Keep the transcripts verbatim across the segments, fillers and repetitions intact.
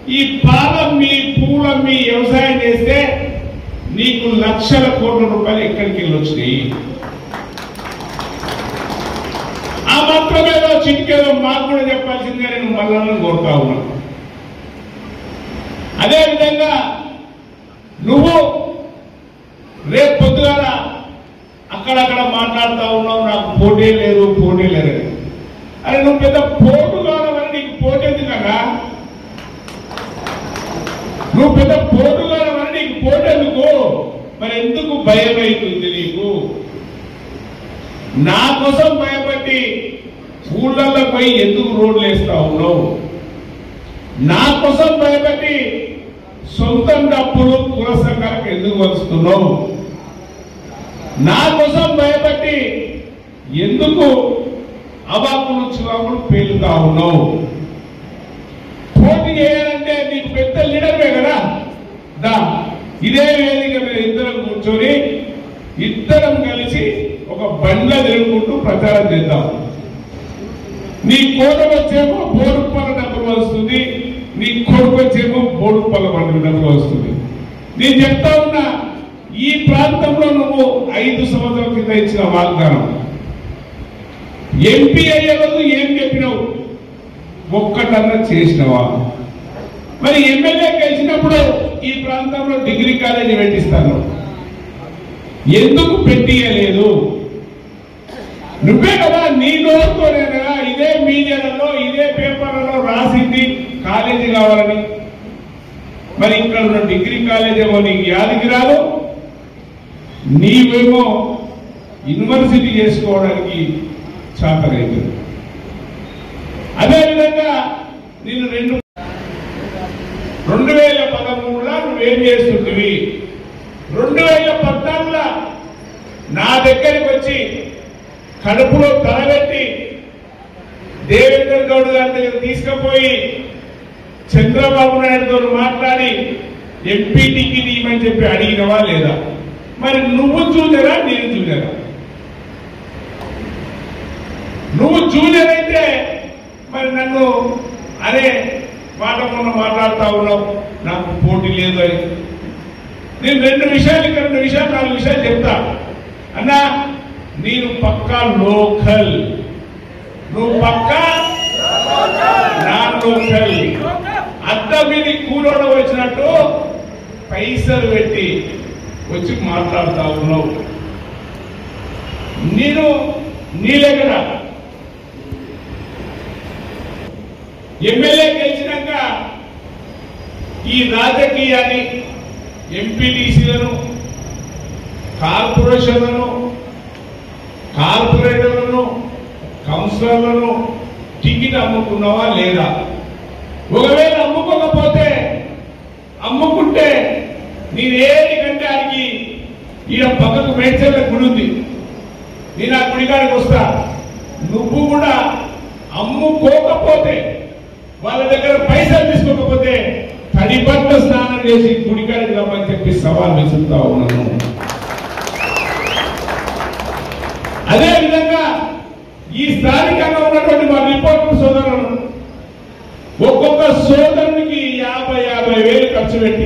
ఈ పాలమ్మి పూలమ్మి వ్యవసాయం చేస్తే నీకు లక్షల కోట్ల రూపాయలు ఎక్కడికి వెళ్ళి వచ్చినాయి? ఆ మాత్రమేదో చిటికేదో మాకు కూడా చెప్పాల్సిందిగా నేను మళ్ళీ కోరుతా ఉన్నాను. అదేవిధంగా నువ్వు రేపు పొద్దుగాల అక్కడక్కడ మాట్లాడుతూ ఉన్నావు, నాకు పోటీ లేదు పోటీ లేదని. అరే నువ్వు పెద్ద పోటు కావాలని నీకు పోటీ ఎందుకు కదా? నువ్వు పెద్ద పోటు కావాలని నీకు పోటీ ఎందుకు? మరి ఎందుకు భయం అవుతుంది నీకు? నా కోసం భయపడి ఊళ్ళల్లో పోయి ఎందుకు రోడ్లు వేస్తా ఉన్నావు? నా కోసం భయపడి సొంతం డబ్బులు కుల సంఘాలకు ఎందుకు వస్తున్నావు? నా కోసం భయపడి ఎందుకు అవాకులు చివాకులు పేలుతా ఉన్నావు? పోటీ చేయాలంటే నీకు పెద్ద లీడర్వే కదా. దా ఇదే వేదిక మీద ఇద్దరం కూర్చొని ఇద్దరం కలిసి ఒక బండ్ల తిరుగుకుంటూ ప్రచారం చేద్దాం. నీ కోట వచ్చేమో బోడుపల్ల డబ్బులు వస్తుంది, నీ కొడుకు వచ్చేమో బోడుపల్ల బండ్ల డబ్బులు వస్తుంది. నేను చెప్తా ఉన్నా, ఈ ప్రాంతంలో నువ్వు ఐదు సంవత్సరాల కింద ఇచ్చిన వాగ్దానం ఎంపీ అయ్యే రోజు ఏం చెప్పినావు? ఒక్కటన్నా చేసినవా? మరి ఎమ్మెల్యే గెలిచినప్పుడు ఈ ప్రాంతంలో డిగ్రీ కాలేజీ పెట్టిస్తాను, ఎందుకు పెట్టియలేదు? నువ్వే కదా, నీ నోరుతోనే కదా ఇదే మీడియాలలో ఇదే పేపర్లలో రాసింది కాలేజీ కావాలని. మరి ఇక్కడ ఉన్న డిగ్రీ కాలేజ్ ఏమో నీకు యాదికి రాదు, నీవేమో యూనివర్సిటీ చేసుకోవడానికి చాతరైతుంది. అదేవిధంగా నేను రెండు రెండు వేల పదమూడులో నువ్వేం చేస్తుంటివి? రెండు వేల పద్నాలుగులో నా దగ్గరికి వచ్చి కడుపులో తలబెట్టి దేవేందర్ గౌడ్ గారి దగ్గర తీసుకుపోయి చంద్రబాబు నాయుడుతో మాట్లాడి ఎంపీ టికెట్ ఇవ్వమని చెప్పి అడిగినవా లేదా? మరి నువ్వు జూనియరా నేను జూనియరా? నువ్వు జూనియర్ అయితే మరి నన్ను అరే మాట మొన్న మాట్లాడుతా ఉన్నావు, నాకు పోటీ లేదు అని. నేను రెండు విషయాలు ఇక్కడ రెండు విషయాలు నాలుగు విషయాలు చెప్తా అన్నా. నేను పక్కా లోకల్, నువ్వు పక్కా నాన్ లోకల్. అద్దం మీద కూలోడ వచ్చినట్టు పైసలు పెట్టి వచ్చి మాట్లాడుతా ఉన్నావు. నేను నీ దగ్గర ఎమ్మెల్యే గెలిచినాక ఈ రాజకీయాన్ని ఎంపీటీసీలను కార్పొరేషన్లను కార్పొరేటర్లను కౌన్సిలర్లను టికెట్ అమ్ముకున్నావా లేదా? ఒకవేళ అమ్ముకోకపోతే అమ్ముకుంటే నేనేది కంటే ఆడికి ఈయన పక్కకు మేడ్చల్ల గుడి ఉంది, నేను ఆ గుడికాడికి వస్తా. నువ్వు కూడా అమ్ముకోకపోతే వాళ్ళ దగ్గర పైసలు తీసుకోకపోతే తడి బట్ట స్నానం చేసి గుడికాడికి రమ్మని చెప్పి సవాల్ విసురుతా ఉన్నాను. అదేవిధంగా ఈ స్థానికంగా ఉన్నటువంటి మా రిపోర్టర్ సోదరులను ఒక్కొక్క సోదరునికి యాభై యాభై వేలు ఖర్చు పెట్టి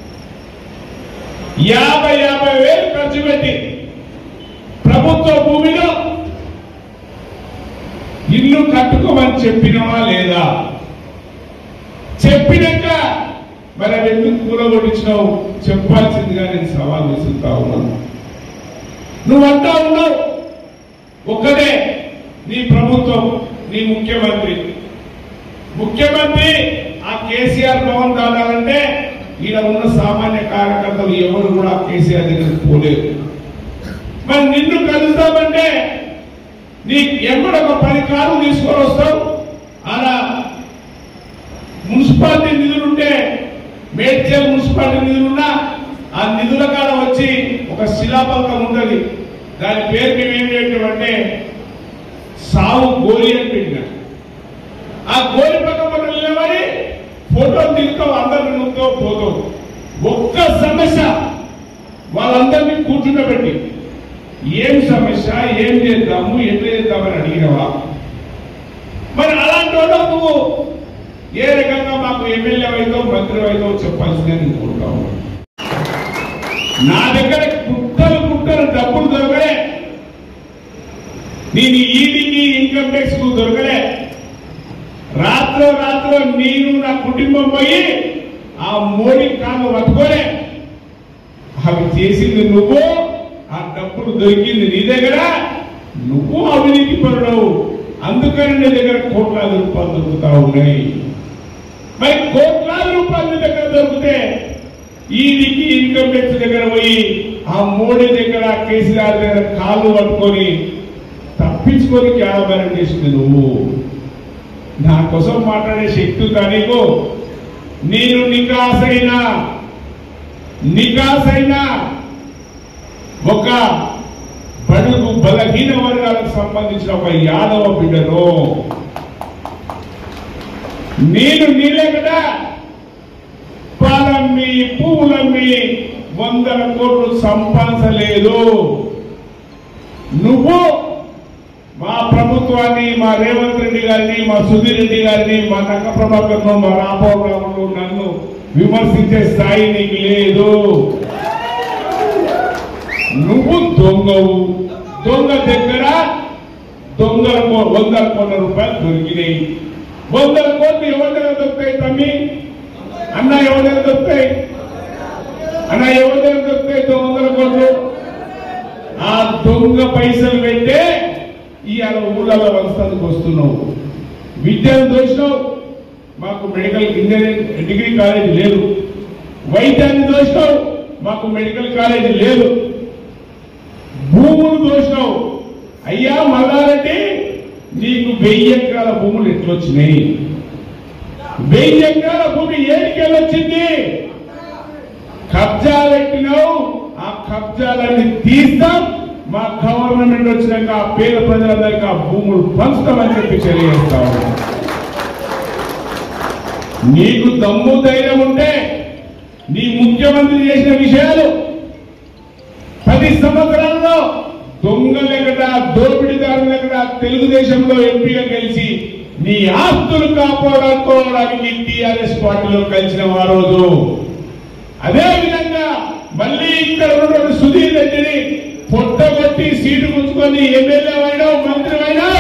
యాభై యాభై వేలు ఖర్చు పెట్టి ప్రభుత్వ భూమిలో ఇల్లు కట్టుకోమని చెప్పినవా లేదా? చెప్పినాక మరి అవి ఎందుకు కూలగొట్టించినావు చెప్పాల్సిందిగా నేను సవాల్ విసురుతా ఉన్నాను. నువ్వు అంటా ఉన్నావు ఒక్కడే నీ ప్రభుత్వం, నీ ముఖ్యమంత్రి ముఖ్యమంత్రి ఆ కేసీఆర్ భవన్ దాటాలంటే ఈయన ఉన్న సామాన్య కార్యకర్తలు ఎవరు కూడా కేసీఆర్ దగ్గరికి పోలేదు. మరి నిన్ను కలుస్తామంటే నీ ఎక్కడ ఒక పది కార్లు తీసుకొని వస్తావు. అలా మున్సిపాలిటీ నిధులుంటే మేడ్చల్ మున్సిపాలిటీ నిధులున్నా ఆ నిధుల కాడ వచ్చి ఒక శిలాపలకం ఉంటుంది, దాని పేరు మేము ఏం పెట్టామంటే సావు గోలి అని పెట్టినా. ఆ గోలి పక్కన నిలబడి ఫోటోలు దిగుతావు, అందరిని నువ్వుతావు పోతావు. ఒక్క సమస్య వాళ్ళందరినీ కూర్చుండబెట్టి ఏం సమస్య, ఏం చేద్దాము, ఎట్లా చేద్దామని అడిగినవా? మరి అలాంటి వాళ్ళు నువ్వు ఏ రకంగా మాకు మాకు ఎమ్మెల్యే అయితే మంత్రి అయితే చెప్పాల్సిందే నేను కోరుతా ఉన్నాను. నా దగ్గర కుట్టలు కుట్టలు డబ్బులు దొరకలే, నేను ఈడీకి ఇన్కమ్ ట్యాక్స్ కు దొరకలే. రాత్రో రాత్రో నేను నా కుటుంబం పోయి ఆ మోడీ కాళ్ళు పట్టుకోలే. అవి చేసింది నువ్వు, ఆ డబ్బులు దొరికింది నీ దగ్గర, నువ్వు అవినీతి పరుడవు. అందుకని నీ దగ్గర కోట్లాది రూపాయలు దొరుకుతా ఉన్నాయి. మరి కోట్లాది రూపాయలు నీ దగ్గర దొరికితే ఈడీకి ఇన్కమ్ ట్యాక్స్ దగ్గర పోయి ఆ మోడీ దగ్గర కేసీఆర్ దగ్గర కాళ్ళు పట్టుకొని తప్పించుకొని క్యాబరం చేసింది నువ్వు. నా కోసం మాట్లాడే శక్తి నీకు. నేను నికాసైన నికాసైన ఒక బడుగు బలహీన వర్గాలకు సంబంధించిన ఒక యాదవ బిడ్డను. నేను నీలే కదా పాలమ్మి పువ్వులమ్మి వందల కోట్లు సంపాదించలేదు. నువ్వు మా ప్రభుత్వాన్ని, మా రేవంత్ రెడ్డి గారిని, మా సుధీర్ రెడ్డి గారిని, మా నక్క ప్రభాకర్ను, మా రామరావును నన్ను విమర్శించే స్థాయి నీకు లేదు. నువ్వు దొంగవు. దొంగ దగ్గర దొంగల వందల కోట్ల రూపాయలు దొరికినాయి. వందల కోట్లు ఎవరి దగ్గర దొరుకుతాయి తమ్మి? అన్న ఎవరి దగ్గర దొరుకుతాయి? అన్న ఎవరి దగ్గర దొరుకుతాయి వందల కోట్లు? ఆ దొంగ పైసలు పెట్టే ఇవాళ ఊళ్ళలో వంశానికి వస్తున్నావు. విద్యను దోషినావు, మాకు మెడికల్ ఇంజనీరింగ్ డిగ్రీ కాలేజీ లేదు. వైద్యాన్ని దోషినావు, మాకు మెడికల్ కాలేజీ లేదు. భూములు దోషినావు. అయ్యా మల్లారెడ్డి, నీకు వెయ్యి ఎకరాల భూములు ఎట్లొచ్చినాయి? వెయ్యి ఎకరాల భూమి ఏడికెళ్ళొచ్చింది? కబ్జా పెట్టినావు. ఆ కబ్జాలన్నీ తీస్తాం, మా గవర్నమెంట్ వచ్చినాక ఆ పేద ప్రజలందరికీ ఆ భూములు పంచుతామని చెప్పి తెలియజేస్తా ఉన్నాం. నీకు దమ్ము ధైర్యం ఉంటే నీ ముఖ్యమంత్రి చేసిన విషయాలు పది సంవత్సరాల్లో దొంగలు ఎక్కడ, దోపిడీదారులు ఎక్కడ, తెలుగుదేశంలో ఎంపీగా గెలిచి నీ ఆస్తులు కాపాడుకోవడానికి టీఆర్ఎస్ పార్టీలో కలిసిన ఆ రోజు. అదే విధంగా మళ్ళీ ఇక్కడ ఉన్న సుధీర్ రెడ్డిని పొట్టగొట్టి సీటు పుచ్చుకొని ఎమ్మెల్యే అయినావు, మంత్రి అయినావు.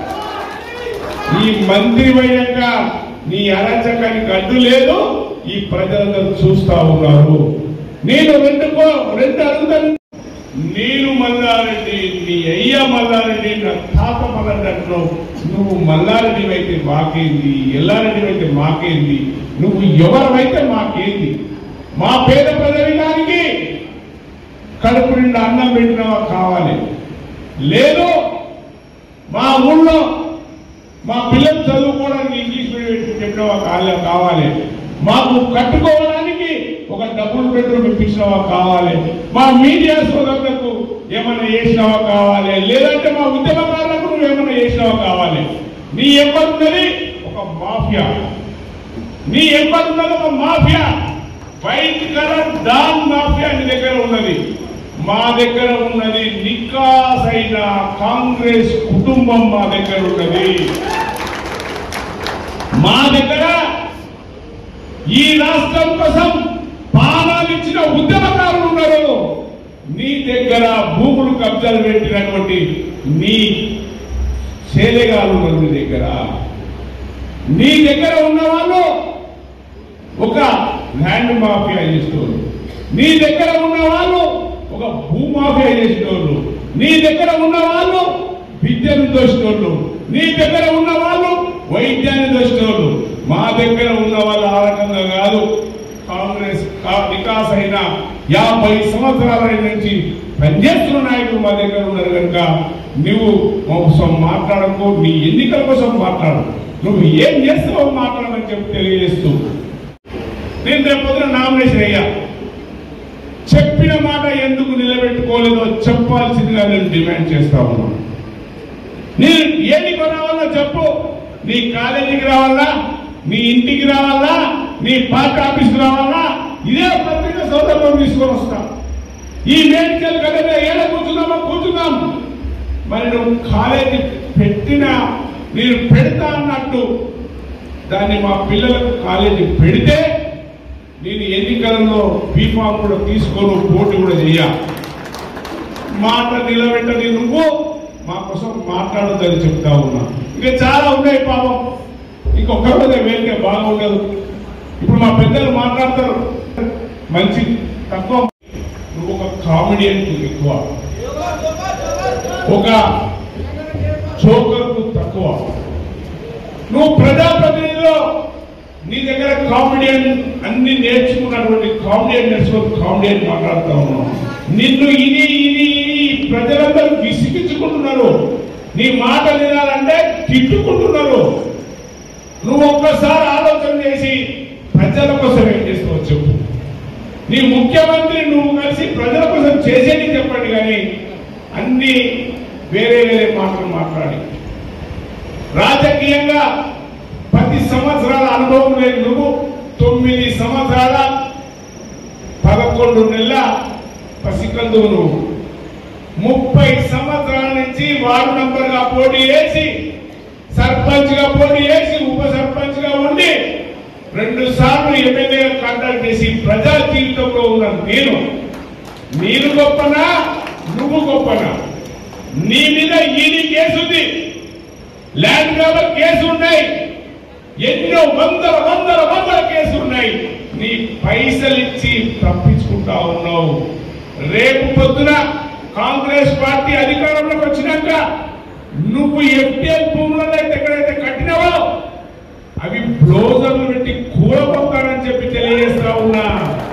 ఈ మంత్రి అయినాక నీ అరాచకానికి అడ్డు లేదు. ఈ ప్రజలందరూ చూస్తా ఉన్నారు. నేను రెండు రెండు అడుగుతాను. నేను మల్లారెడ్డి, నీ అయ్యా మల్లారెడ్డి, నా తాత మల్లారెడ్డి అంటున్నావు. నువ్వు మల్లారెడ్డి అయితే మాకేంది, ఎల్లారెడ్డి అయితే మాకేంది, నువ్వు ఎవరైతే మాకేంది? మా పేద ప్రజానికి కడుపు నిండా అన్నం పెట్టినవా కావాలి. లేదు మా ఊళ్ళో మా పిల్లలు చదువుకోవడానికి ఇంగ్లీష్ మీడియం చెప్పినవా కావాలి. మాకు కట్టుకోవడానికి ఒక డబుల్ బెడ్రూమ్ ఇప్పించినవా కావాలి. మా మీడియా సోదరులకు ఏమైనా చేసినవా కావాలి. లేదంటే మా ఉద్యమకారులకు నువ్వు ఏమైనా చేసినవా కావాలి. నీ ఎంబడున్నది ఒక మాఫియా. నీ ఎంబడున్నది ఒక mafia. White colour don mafia నీ దగ్గర ఉన్నది. మా దగ్గర ఉన్నది నికాసైన కాంగ్రెస్ కుటుంబం. మా దగ్గర ఉన్నది. మా దగ్గర ఈ రాష్ట్రం కోసం ప్రాణాలు ఇచ్చిన ఉద్యమకారులు ఉన్నారు. నీ దగ్గర భూములు కబ్జాలు పెట్టినటువంటి నీ చేలేగాలు ఉన్నారు. నీ దగ్గర నీ దగ్గర ఉన్న వాళ్ళు ఒక ల్యాండ్ మాఫియా చేసేవాళ్ళు. నీ దగ్గర ఉన్న వాళ్ళు ఒక భూమాఫియా చేసేవాళ్ళు. నీ దగ్గర ఉన్న వాళ్ళు విద్యను దోషినోళ్ళు. నీ దగ్గర ఉన్న వాళ్ళు వైద్యాన్ని దోషినోళ్ళు. మా దగ్గర ఉన్న వాళ్ళు ఆ రకంగా కాదు. కాంగ్రెస్ వికాస్ అయిన యాభై సంవత్సరాల నుంచి పనిచేస్తున్న నాయకులు మా దగ్గర ఉన్నారు కనుక నువ్వు కోసం మాట్లాడకు. నీ ఎన్నికల కోసం మాట్లాడు. నువ్వు ఏం చేస్తావో మాట్లాడమని చెప్పి తెలియజేస్తూ నేను రేపొద్దున నామినేషన్ అయ్యా. చెప్పిన మాట ఎందుకు నిలబెట్టుకోలేదో చెప్పాల్సిందిగా నేను డిమాండ్ చేస్తా ఉన్నాను. నేను ఏడికి రావాలా చెప్పు. నీ కాలేజీకి రావాలా, నీ ఇంటికి రావాలా, నీ పార్టీ ఆఫీస్కి రావాలా, ఇదే పత్రిక సౌదర్యం తీసుకొని వస్తా. ఈ మెడికల్ కదా ఏడ కూర్చున్నామో కూర్చున్నాం. మరి నువ్వు కాలేజీ పెట్టినా నేను పెడతా అన్నట్టు దాన్ని మా పిల్లలకు కాలేజీ పెడితే నేను ఎన్నికలలో బీఫామ్ కూడా తీసుకొని పోటీ కూడా చెయ్యా. మాట నిలబెట్టని నువ్వు మా కోసం మాట్లాడొద్దని చెప్తా ఉన్నా. ఇంకా చాలా ఉన్నాయి పాపం, ఇంకొక రోజే వెళ్తే బాగుండదు. ఇప్పుడు మా పెద్దలు మాట్లాడతారు మంచి తక్కువ, నువ్వు ఒక కామెడియన్ ఎక్కువ, ఒక జోకర్కు తక్కువ. నువ్వు ప్రజాప్రతినిధిలో నీ దగ్గర కామెడియన్ అన్ని నేర్చుకున్నటువంటి కామెడియన్ నేర్చుకుని కామెడియన్ మాట్లాడుతూ ఉన్నావు. నిన్ను ఇది ఇది ప్రజలందరూ విసిగించుకుంటున్నారు. నీ మాట వినాలంటే తిట్టుకుంటున్నారు. నువ్వు ఒక్కసారి ఆలోచన చేసి ప్రజల కోసం ఏం చేస్తావు చెప్పు. నీ ముఖ్యమంత్రి నువ్వు కలిసి ప్రజల కోసం చేసేది చెప్పండి, కానీ అన్ని వేరే వేరే మాటలు మాట్లాడి రాజకీయంగా పది సంవత్సరాల అనుభవం లేదు నువ్వు. తొమ్మిది సంవత్సరాల పదకొండు నెలల పసికందు నువ్వు. ముప్పై సంవత్సరాల నుంచి వార్డు నంబర్ గా పోటీ చేసి, సర్పంచ్ గా పోటీ చేసి, ఉప సర్పంచ్ గా ఉండి రెండు సార్లు ఎమ్మెల్యేగా కాంటాక్ట్ చేసి ప్రజా జీవితంలో ఉన్న నేను నేను గొప్పనా నువ్వు గొప్పనా? నీ మీద ఈడీ కేసు ఉంది, ల్యాండ్ గ్రాబర్ కేసు ఉన్నాయి, ఎన్నో వందల వందల వందల కేసులు ఉన్నాయి. నీ పైసలు ఇచ్చి తప్పించుకుంటా ఉన్నావు. రేపు పొద్దున కాంగ్రెస్ పార్టీ అధికారంలోకి వచ్చినాక నువ్వు ఎఫ్టీఎల్ భూములను అయితే ఎక్కడైతే కట్టినావో అవి బ్లోజర్లు పెట్టి కూడబోతానని చెప్పి తెలియజేస్తా ఉన్నా.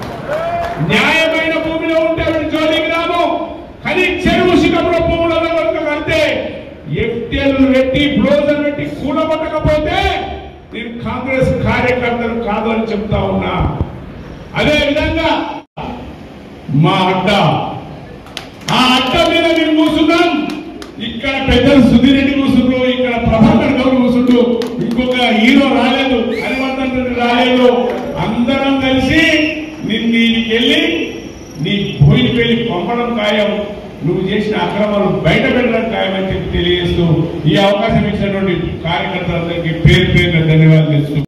న్యాయమైన భూమిలో ఉంటే అవి జోలికి రాము, కానీ చెరువు శిఖముల భూములలో కనుక కడితే ఎఫ్టీఎల్ పెట్టి బ్లోజర్ పెట్టి కూడబట్టకపోతే నేను కాంగ్రెస్ కార్యకర్తలు కాదు అని చెప్తా ఉన్నా. అదే విధంగా మా అడ్డ, ఆ అడ్డ మీద మేము కూర్చున్నాం. ఇక్కడ పెద్దలు సుధీర్ రెడ్డి కూర్చుండ్రు, ఇక్కడ ప్రభాకర్ గౌడ్ కూర్చుండ్రు, ఇంకొక హీరో రాలేదు, హరివర్ధన్ రెడ్డి రాలేదు. అందరం కలిసి నిన్నీకెళ్ళి నీ భూమికి వెళ్ళి పంపడం ఖాయం, నువ్వు చేసిన అక్రమాలు బయట పెట్టడం ఖాయమని చెప్పి తెలియజేస్తూ ఈ అవకాశం ఇచ్చినటువంటి కార్యకర్తలందరికీ పేరు పేరున ధన్యవాదాలు తెలుస్తూ